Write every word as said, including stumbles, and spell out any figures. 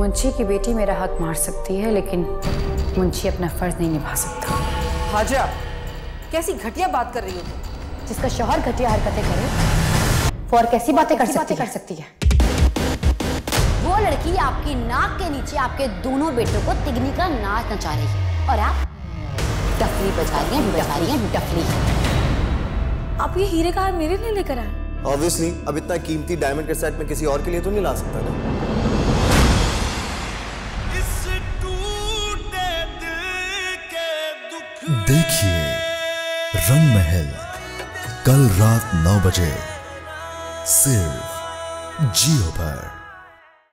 मुंशी की बेटी मेरा हक मार सकती है, लेकिन मुंशी अपना फर्ज नहीं निभा सकता। हाजरा, कैसी घटिया बात कर रही हो तुम? जिसका शौहर घटिया हरकतें करे वो और कैसी बातें कर सकती कर सकती है? वो लड़की आपकी नाक के नीचे आपके दोनों बेटों को तिगनी का नाच नचा रही है और आप डफली बजा रही हैं, बजा रही हैं डफली। आप ये हीरे का हार मेरे लिए लेकर आए? ऑब्वियसली, अब इतना कीमती डायमंड के सेट में किसी और के लिए तो नहीं ला सकता ना। देखिए रंग महल कल रात नौ बजे सिर्फ जियो पर।